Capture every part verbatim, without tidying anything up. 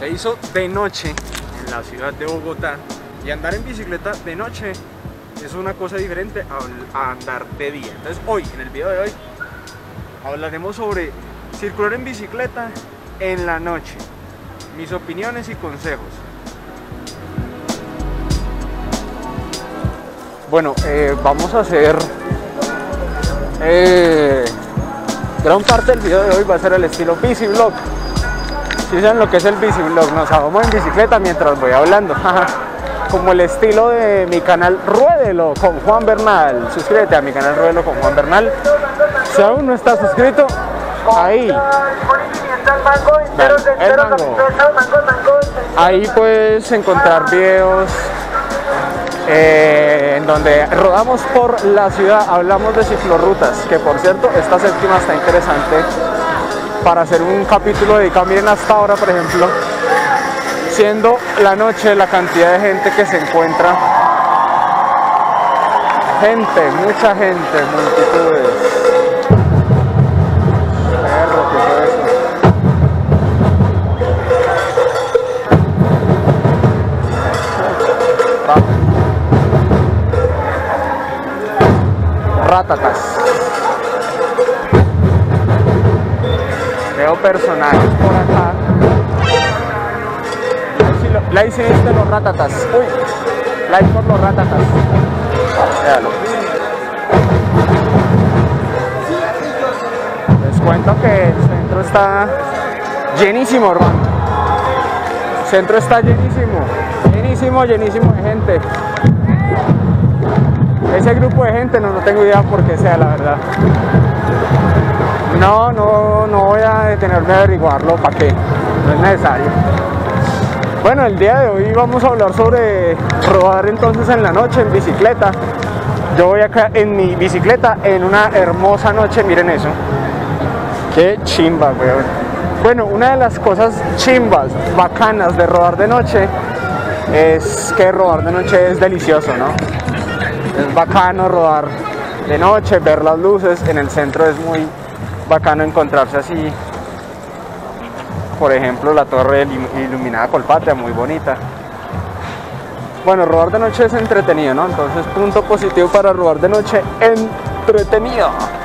Se hizo de noche en la ciudad de Bogotá y andar en bicicleta de noche es una cosa diferente a andar de día. Entonces hoy, en el video de hoy, hablaremos sobre circular en bicicleta en la noche, mis opiniones y consejos. Bueno, eh, vamos a hacer eh, gran parte del video de hoy va a ser el estilo bici vlog. Si saben lo que es el bici vlog, nos vamos en bicicleta mientras voy hablando, como el estilo de mi canal Ruédelo con Juan Bernal. Suscríbete a mi canal Ruédelo con Juan Bernal. Si aún no estás suscrito, ahí, el mango. Ahí puedes encontrar videos eh, en donde rodamos por la ciudad, hablamos de ciclorrutas, que por cierto esta séptima está interesante para hacer un capítulo dedicado. Miren hasta ahora, por ejemplo, siendo la noche, la cantidad de gente que se encuentra, gente, mucha gente, multitudes. Perro, ¿qué fue eso? Ratatas. Veo personajes por acá. La hice viste los ratatas. Uy, like por los ratatas. Véalo. Les cuento que el centro está llenísimo, hermano. El centro está llenísimo. Llenísimo, llenísimo de gente. Ese grupo de gente no, no tengo idea por qué sea, la verdad. No, no, no voy a detenerme a averiguarlo, ¿para qué? No es necesario. Bueno, el día de hoy vamos a hablar sobre rodar entonces en la noche en bicicleta. Yo voy acá en mi bicicleta en una hermosa noche, miren eso. Qué chimba, weón. Bueno, una de las cosas chimbas, bacanas de rodar de noche es que rodar de noche es delicioso, ¿no? Es bacano rodar de noche, ver las luces. En el centro es muy bacano encontrarse así. Por ejemplo, la torre iluminada Colpatria, muy bonita. Bueno, rodar de noche es entretenido, ¿no? Entonces, punto positivo para rodar de noche, entretenido.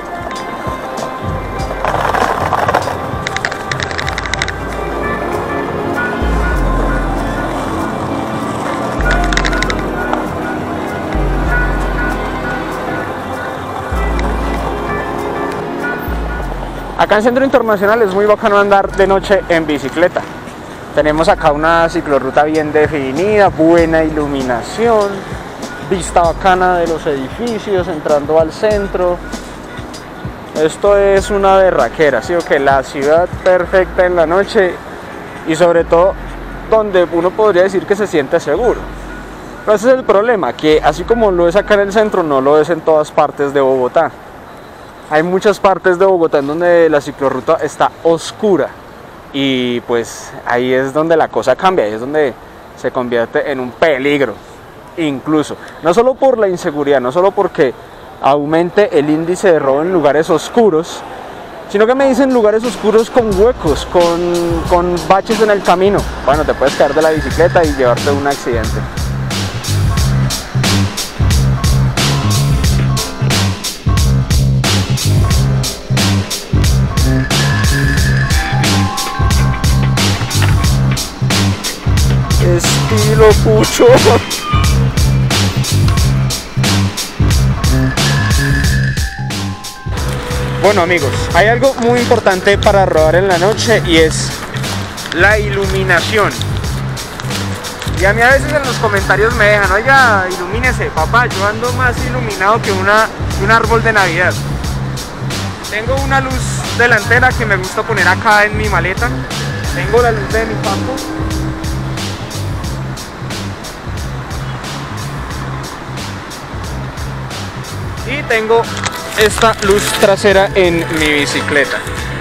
Acá en Centro Internacional es muy bacano andar de noche en bicicleta. Tenemos acá una ciclorruta bien definida, buena iluminación, vista bacana de los edificios, entrando al centro. Esto es una berraquera, ¿sí o qué? La ciudad perfecta en la noche y sobre todo donde uno podría decir que se siente seguro. Pero ese es el problema, que así como lo es acá en el centro, no lo es en todas partes de Bogotá. Hay muchas partes de Bogotá en donde la ciclorruta está oscura y pues ahí es donde la cosa cambia, ahí es donde se convierte en un peligro, incluso, no solo por la inseguridad, no solo porque aumente el índice de robo en lugares oscuros, sino que me dicen lugares oscuros con huecos, con, con baches en el camino. Bueno, te puedes caer de la bicicleta y llevarte un accidente. Estilo pucho. Bueno, amigos, hay algo muy importante para rodar en la noche y es la iluminación. Y a mí a veces en los comentarios me dejan: oiga, ilumínese, papá, yo ando más iluminado que una, un árbol de Navidad. Tengo una luz delantera que me gusta poner acá en mi maleta. Tengo la luz de mi campo. Y tengo esta luz trasera en mi bicicleta.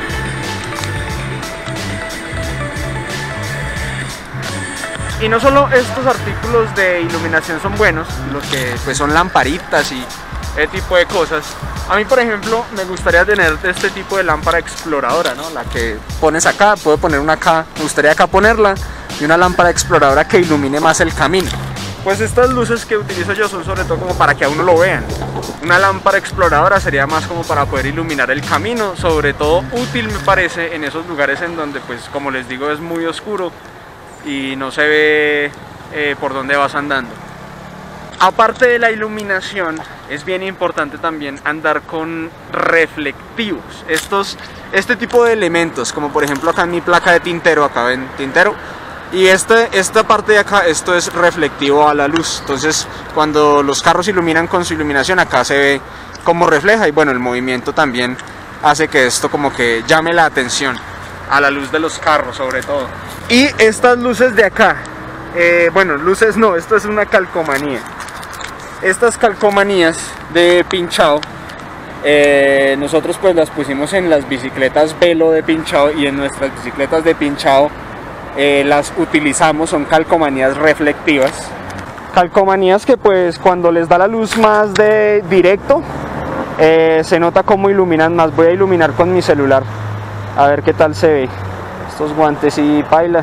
Y no solo estos artículos de iluminación son buenos, los que pues son lamparitas y ese tipo de cosas. A mí, por ejemplo, me gustaría tener este tipo de lámpara exploradora, ¿no? La que pones acá, puedo poner una acá, me gustaría acá ponerla y una lámpara exploradora que ilumine más el camino. Pues estas luces que utilizo yo son sobre todo como para que a uno lo vean. Una lámpara exploradora sería más como para poder iluminar el camino, sobre todo útil me parece en esos lugares en donde, pues como les digo, es muy oscuro y no se ve eh, por dónde vas andando. Aparte de la iluminación, es bien importante también andar con reflectivos. Estos, este tipo de elementos, como por ejemplo acá en mi placa de tintero, acá ven tintero, y este, esta parte de acá, esto es reflectivo a la luz. Entonces cuando los carros iluminan con su iluminación, acá se ve cómo refleja, y bueno, el movimiento también hace que esto como que llame la atención a la luz de los carros sobre todo. Y estas luces de acá, eh, bueno, luces no, esto es una calcomanía. Estas calcomanías de pinchado, eh, nosotros pues las pusimos en las bicicletas Velo de pinchado, y en nuestras bicicletas de pinchado eh, las utilizamos, son calcomanías reflectivas. Calcomanías que pues cuando les da la luz más de directo, eh, se nota cómo iluminan más. Voy a iluminar con mi celular, a ver qué tal se ve. Estos guantes y paila.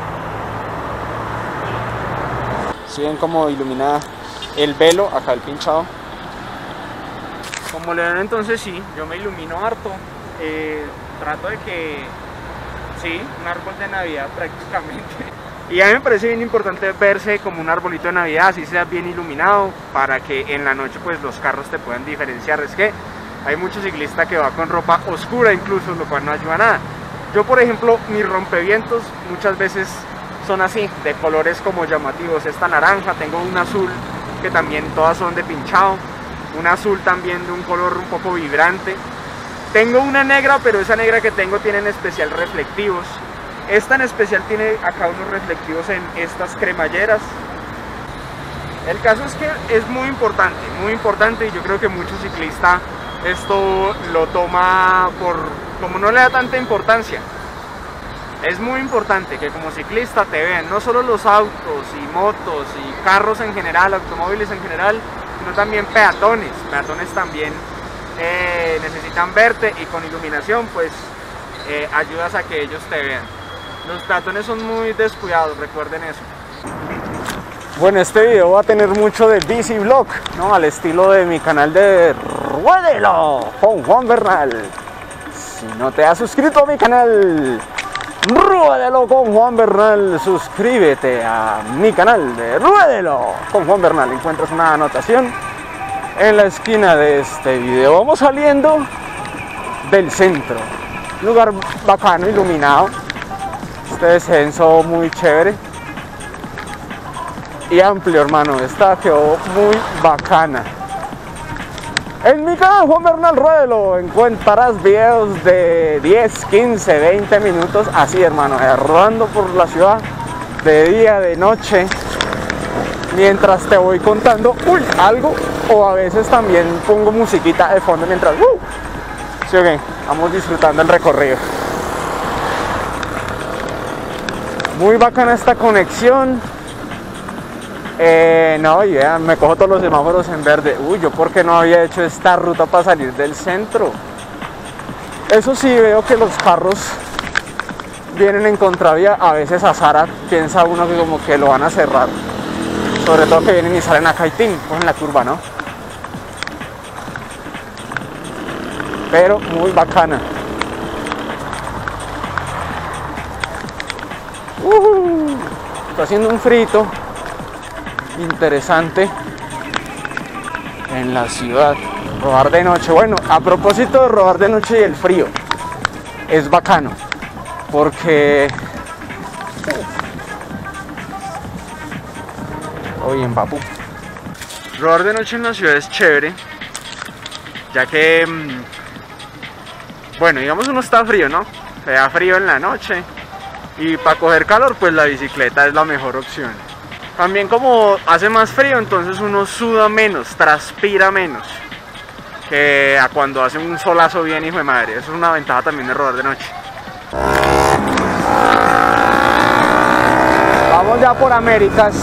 ¿Sí ven cómo ilumina el Velo, acá el pinchado? Como le ven, entonces sí, yo me ilumino harto. Eh, trato de que, sí, un árbol de Navidad prácticamente. Y a mí me parece bien importante verse como un arbolito de Navidad, así sea bien iluminado, para que en la noche pues los carros te puedan diferenciar. Es que hay muchos ciclistas que va con ropa oscura incluso, lo cual no ayuda a nada. Yo por ejemplo, mis rompevientos muchas veces son así, de colores como llamativos. Esta naranja, tengo un azul que también todas son de pinchado, un azul también de un color un poco vibrante. Tengo una negra, pero esa negra que tengo tiene en especial reflectivos. Esta en especial tiene acá unos reflectivos en estas cremalleras. El caso es que es muy importante, muy importante, y yo creo que muchos ciclistas esto lo toma por, como no le da tanta importancia. Es muy importante que como ciclista te vean no solo los autos y motos y carros en general, automóviles en general, sino también peatones. Peatones también eh, necesitan verte, y con iluminación pues eh, ayudas a que ellos te vean. Los peatones son muy descuidados, recuerden eso. Bueno, este video va a tener mucho de bici vlog, ¿no? Al estilo de mi canal de Ruédelo con Juan Bernal. Si no te has suscrito a mi canal Ruédelo con Juan Bernal, suscríbete a mi canal de Ruédelo con Juan Bernal. Encuentras una anotación en la esquina de este video. Vamos saliendo del centro, lugar bacano, iluminado. Este descenso muy chévere y amplio, hermano. Esta quedó muy bacana. En mi canal Juan Bernal Ruédelo encontrarás videos de diez, quince, veinte minutos así, hermano, rodando por la ciudad de día, de noche, mientras te voy contando uy, algo, o a veces también pongo musiquita de fondo mientras uh, sí, okay, vamos disfrutando el recorrido. Muy bacana esta conexión. Eh, no, y vean, me cojo todos los semáforos en verde. Uy, yo por qué no había hecho esta ruta para salir del centro. Eso sí, veo que los carros vienen en contravía. A veces a Zara piensa uno que como que lo van a cerrar. Sobre todo que vienen y salen a Caitín, cogen la curva, ¿no? Pero muy bacana. Uh, está haciendo un frito interesante en la ciudad. Rodar de noche. Bueno, a propósito de rodar de noche y el frío, es bacano porque oye, en papu, rodar de noche en la ciudad es chévere, ya que bueno, digamos uno está frío, ¿no? Se da frío en la noche, y para coger calor pues la bicicleta es la mejor opción. También como hace más frío, entonces uno suda menos, transpira menos que a cuando hace un solazo bien hijo de madre. Eso es una ventaja también de rodar de noche. Vamos ya por Américas.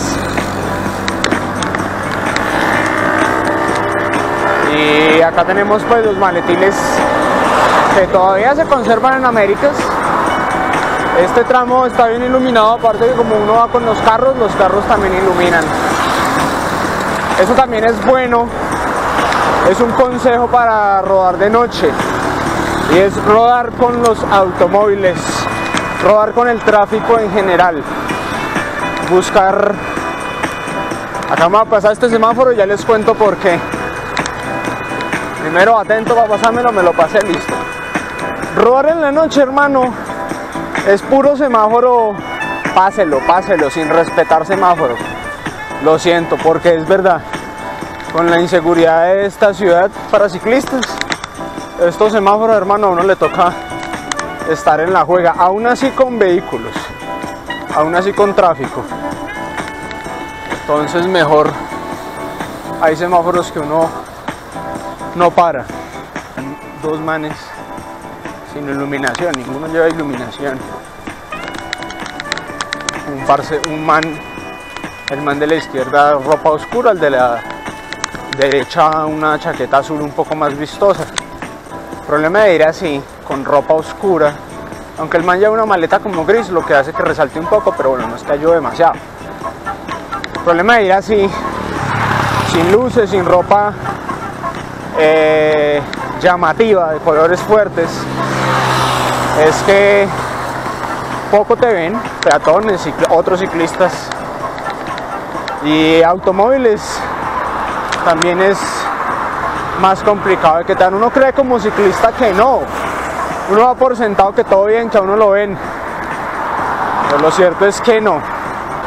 Y acá tenemos pues los maletines que todavía se conservan en Américas. Este tramo está bien iluminado, aparte que como uno va con los carros, los carros también iluminan. Eso también es bueno, es un consejo para rodar de noche, y es rodar con los automóviles, rodar con el tráfico en general, buscar... Acá me va a pasar este semáforo y ya les cuento por qué. Primero atento para pasármelo, me lo pasé, listo. Rodar en la noche, hermano, es puro semáforo, páselo, páselo, sin respetar semáforo. Lo siento, porque es verdad, con la inseguridad de esta ciudad para ciclistas, estos semáforos, hermano, a uno le toca estar en la juega, aún así con vehículos, aún así con tráfico. Entonces mejor, hay semáforos que uno no para. Dos manes sin iluminación, ninguno lleva iluminación. Un, parce, un man, el man de la izquierda ropa oscura, el de la derecha una chaqueta azul un poco más vistosa. El problema de ir así, con ropa oscura, aunque el man lleva una maleta como gris, lo que hace que resalte un poco, pero bueno, no es que ayude demasiado. El problema de ir así, sin luces, sin ropa eh, llamativa, de colores fuertes, es que poco te ven, peatones, cicl otros ciclistas y automóviles. También es más complicado de que tal. Uno cree como ciclista que no, uno va por sentado que todo bien, que a uno lo ven, pero lo cierto es que no.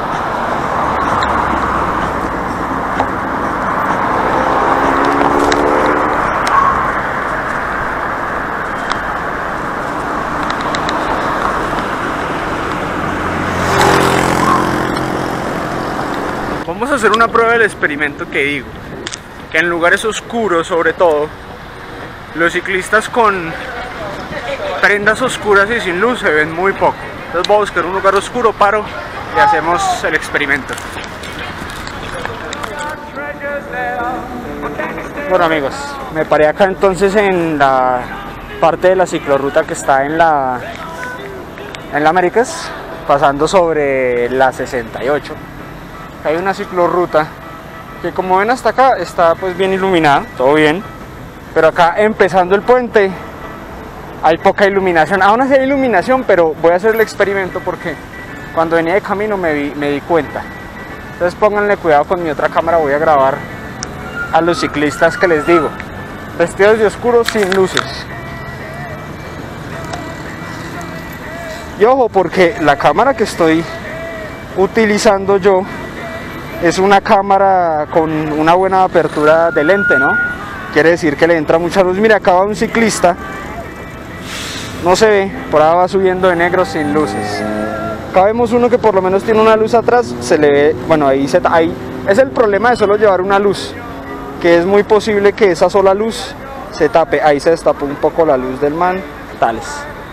Vamos a hacer una prueba del experimento que digo, que en lugares oscuros sobre todo, los ciclistas con prendas oscuras y sin luz se ven muy poco. Entonces voy a buscar un lugar oscuro, paro y hacemos el experimento. Bueno amigos, me paré acá entonces en la parte de la ciclorruta que está en la, en la Américas, pasando sobre la sesenta y ocho. Hay una ciclorruta que, como ven hasta acá, está pues bien iluminada, todo bien, pero acá empezando el puente hay poca iluminación. Aún así hay iluminación, pero voy a hacer el experimento porque cuando venía de camino me, vi, me di cuenta. Entonces pónganle cuidado, con mi otra cámara voy a grabar a los ciclistas que les digo, vestidos de oscuro, sin luces. Y ojo, porque la cámara que estoy utilizando yo es una cámara con una buena apertura de lente, ¿no? Quiere decir que le entra mucha luz. Mira, acá va un ciclista, no se ve, por ahí va subiendo de negro sin luces. Acá vemos uno que por lo menos tiene una luz atrás, se le ve, bueno, ahí, se, ahí es el problema de solo llevar una luz, que es muy posible que esa sola luz se tape. Ahí se destapó un poco la luz del man, tales.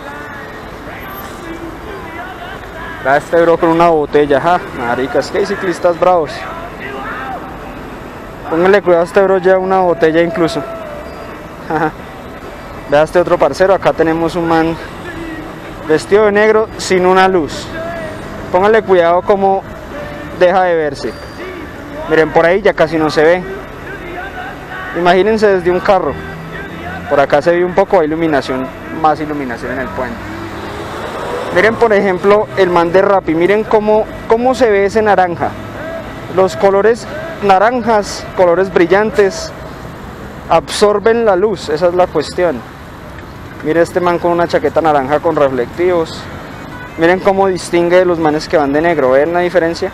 Vea este bro con una botella, ja, marica, es que hay ciclistas bravos. Pónganle cuidado a este bro, lleva una botella incluso. Vea este otro parcero, acá tenemos un man vestido de negro sin una luz. Pónganle cuidado como deja de verse. Miren, por ahí ya casi no se ve. Imagínense desde un carro. Por acá se ve un poco de iluminación, más iluminación en el puente. Miren por ejemplo el man de Rappi, miren cómo, cómo se ve ese naranja. Los colores naranjas, colores brillantes, absorben la luz, esa es la cuestión. Miren este man con una chaqueta naranja con reflectivos. Miren cómo distingue de los manes que van de negro, ¿ven la diferencia?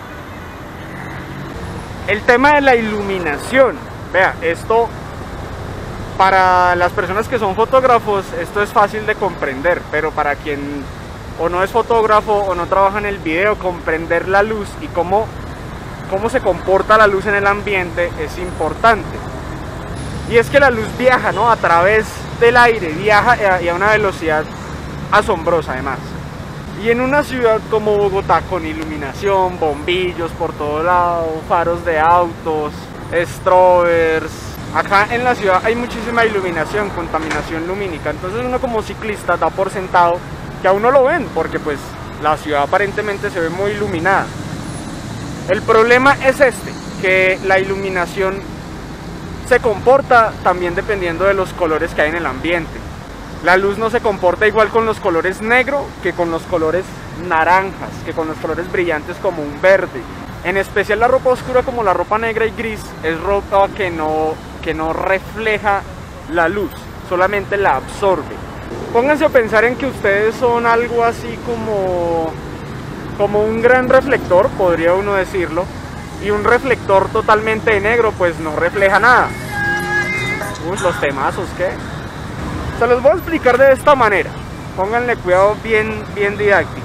El tema de la iluminación, vea, esto para las personas que son fotógrafos, esto es fácil de comprender, pero para quien o no es fotógrafo o no trabaja en el video, comprender la luz y cómo, cómo se comporta la luz en el ambiente es importante. Y es que la luz viaja, ¿no?, a través del aire, viaja y a una velocidad asombrosa además. Y en una ciudad como Bogotá, con iluminación, bombillos por todo lado, faros de autos, strobers, acá en la ciudad hay muchísima iluminación, contaminación lumínica. Entonces uno como ciclista da por sentado que a uno lo ven, porque pues La ciudad aparentemente se ve muy iluminada. El problema es este, que la iluminación se comporta también dependiendo de los colores que hay en el ambiente. La luz no se comporta igual con los colores negro que con los colores naranjas, que con los colores brillantes como un verde. En especial la ropa oscura como la ropa negra y gris es ropa que no, que no refleja la luz, solamente la absorbe. Pónganse a pensar en que ustedes son algo así como, como un gran reflector, podría uno decirlo, y un reflector totalmente negro pues no refleja nada. Uy, los temazos, ¿qué? Se los voy a explicar de esta manera, pónganle cuidado, bien, bien didáctico.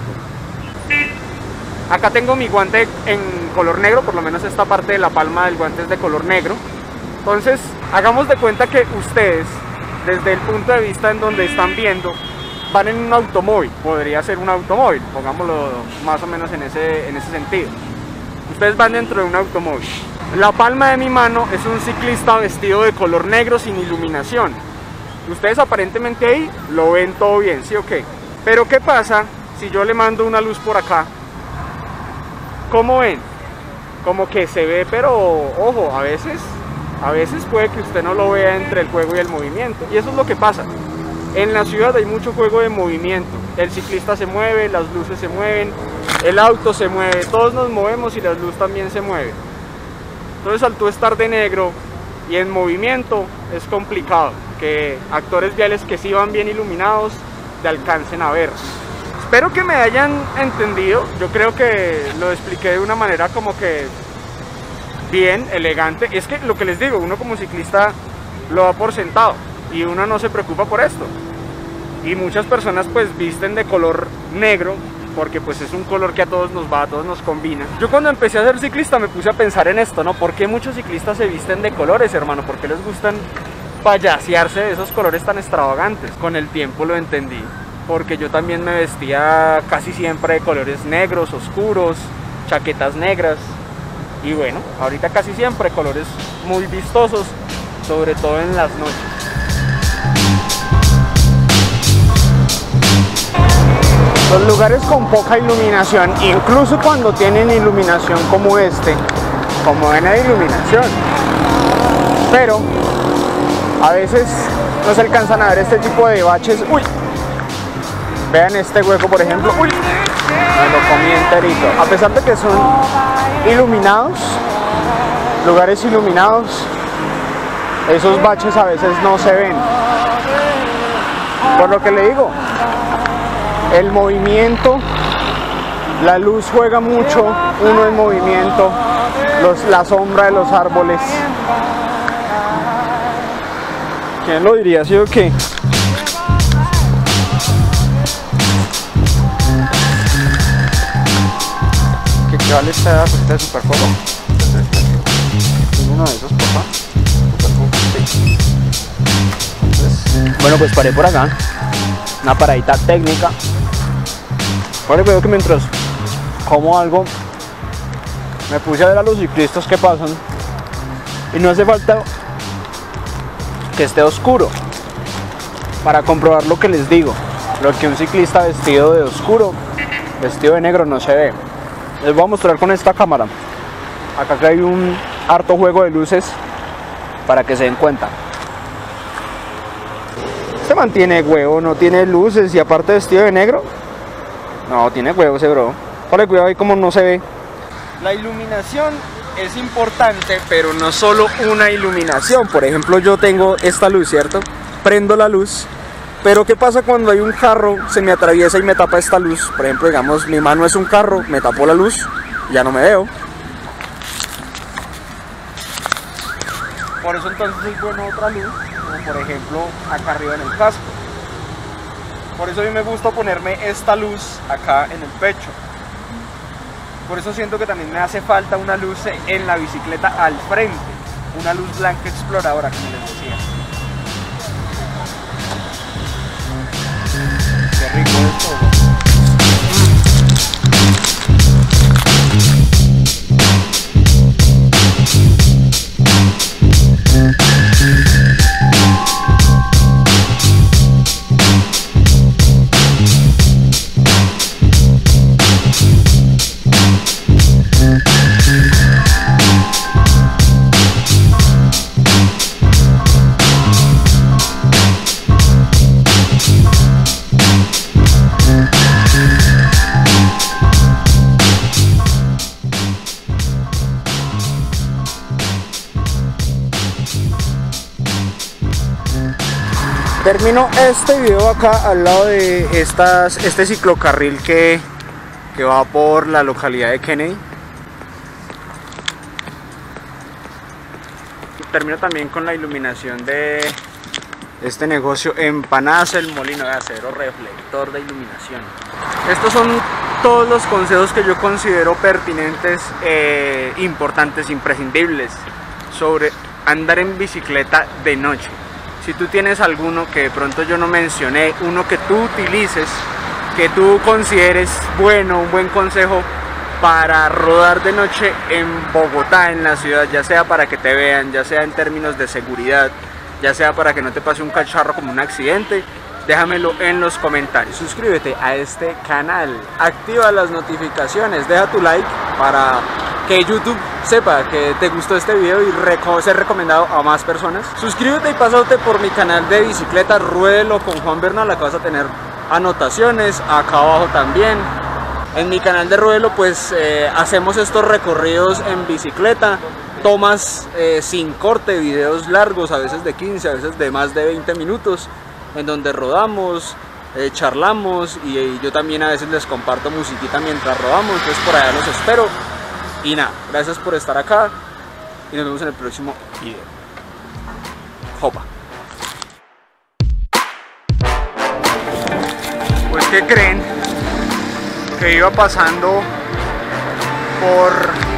Acá tengo mi guante en color negro, por lo menos esta parte de la palma del guante es de color negro. Entonces, hagamos de cuenta que ustedes, desde el punto de vista en donde están viendo, van en un automóvil, podría ser un automóvil, pongámoslo más o menos en ese, en ese sentido. Ustedes van dentro de un automóvil. La palma de mi mano es un ciclista vestido de color negro sin iluminación. Ustedes aparentemente ahí lo ven todo bien, ¿sí o qué? Pero ¿qué pasa si yo le mando una luz por acá? ¿Cómo ven? Como que se ve, pero ojo, a veces, a veces puede que usted no lo vea entre el juego y el movimiento. Y eso es lo que pasa. En la ciudad hay mucho juego de movimiento. El ciclista se mueve, las luces se mueven, el auto se mueve, todos nos movemos y la luz también se mueve. Entonces al tú estar de negro y en movimiento es complicado que actores viales que sí van bien iluminados te alcancen a ver. Espero que me hayan entendido. Yo creo que lo expliqué de una manera como que bien, elegante. Es que lo que les digo, uno como ciclista lo da por sentado y uno no se preocupa por esto. Y muchas personas pues visten de color negro porque pues es un color que a todos nos va, a todos nos combina. Yo cuando empecé a ser ciclista me puse a pensar en esto, ¿no? ¿Por qué muchos ciclistas se visten de colores, hermano? ¿Por qué les gustan payasearse de esos colores tan extravagantes? Con el tiempo lo entendí, porque yo también me vestía casi siempre de colores negros, oscuros, chaquetas negras, y bueno, ahorita casi siempre colores muy vistosos, sobre todo en las noches. Los lugares con poca iluminación, incluso cuando tienen iluminación como este, como ven hay iluminación, pero a veces no se alcanzan a ver este tipo de baches. Uy, vean este hueco por ejemplo. Uy, me lo comí enterito. A pesar de que son iluminados, lugares iluminados, esos baches a veces no se ven. Por lo que le digo, el movimiento, la luz juega mucho, uno en movimiento, los, la sombra de los árboles. ¿Quién lo diría, sí o qué? ¿Qué, qué vale esta cosita de Superfoco? ¿Tiene uno de esos, papá? Superfoco, sí. Entonces, bueno, pues paré por acá. Una paradita técnica. Ahora veo que mientras como algo me puse a ver a los ciclistas que pasan y no hace falta que esté oscuro para comprobar lo que les digo, lo que un ciclista vestido de oscuro, vestido de negro no se ve. Les voy a mostrar con esta cámara. Acá hay un harto juego de luces para que se den cuenta. Se mantiene huevo, no tiene luces y aparte vestido de negro, no tiene huevo ese bro. Ponle cuidado ahí como no se ve. La iluminación es importante, pero no solo una iluminación. Por ejemplo, yo tengo esta luz, ¿cierto? Prendo la luz, pero ¿qué pasa cuando hay un carro, se me atraviesa y me tapa esta luz? Por ejemplo, digamos, mi mano es un carro, me tapó la luz, ya no me veo. Por eso entonces es bueno otra luz, como por ejemplo acá arriba en el casco. Por eso a mí me gusta ponerme esta luz acá en el pecho. Por eso siento que también me hace falta una luz en la bicicleta al frente, una luz blanca exploradora, como les decía. Qué rico es todo. Termino este video acá al lado de estas, este ciclocarril que, que va por la localidad de Kennedy. Termino también con la iluminación de este negocio Empanadas El Molino de Acero, reflector de iluminación. Estos son todos los consejos que yo considero pertinentes, eh, importantes, imprescindibles sobre andar en bicicleta de noche. Si tú tienes alguno que de pronto yo no mencioné, uno que tú utilices, que tú consideres bueno, un buen consejo para rodar de noche en Bogotá, en la ciudad, ya sea para que te vean, ya sea en términos de seguridad, ya sea para que no te pase un cacharro como un accidente, déjamelo en los comentarios. Suscríbete a este canal, activa las notificaciones, deja tu like para que YouTube sepa que te gustó este video y reco ser recomendado a más personas. Suscríbete y pásate por mi canal de bicicleta, Ruédelo con Juan Bernal, acá vas a tener anotaciones, acá abajo también. En mi canal de Ruédelo pues eh, hacemos estos recorridos en bicicleta, tomas eh, sin corte, videos largos, a veces de quince, a veces de más de veinte minutos, en donde rodamos, eh, charlamos y, y yo también a veces les comparto musiquita mientras rodamos, entonces por allá los espero. Y nada, gracias por estar acá y nos vemos en el próximo video. Jopa. Pues ¿qué creen? Que iba pasando por...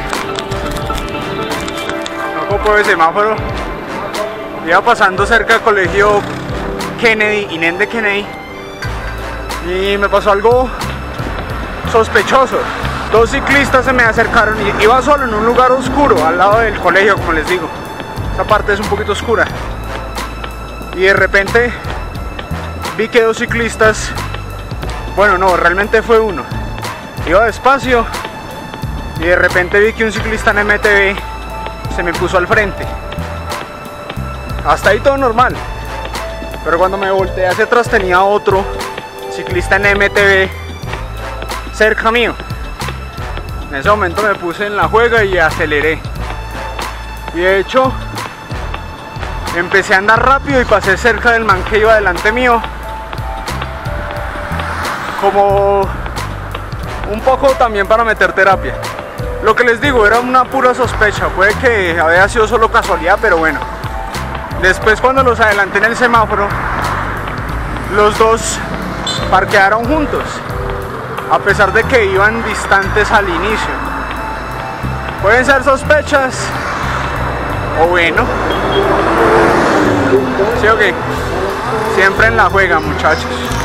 no copo de semáforo. Iba pasando cerca del colegio Kennedy, Inén de Kennedy, y me pasó algo sospechoso. Dos ciclistas se me acercaron y iba solo en un lugar oscuro al lado del colegio, como les digo. Esta parte es un poquito oscura. Y de repente vi que dos ciclistas, bueno no, realmente fue uno. Iba despacio y de repente vi que un ciclista en M T B se me puso al frente. Hasta ahí todo normal. Pero cuando me volteé hacia atrás tenía otro ciclista en M T B cerca mío. En ese momento me puse en la juega y aceleré. Y de hecho empecé a andar rápido y pasé cerca del man que iba delante mío. Como un poco también para meter terapia. Lo que les digo, era una pura sospecha. Puede que había sido solo casualidad, pero bueno. Después cuando los adelanté en el semáforo, los dos parquearon juntos, a pesar de que iban distantes al inicio. Pueden ser sospechas o bueno. ¿Sí o qué? Siempre en la juega, muchachos.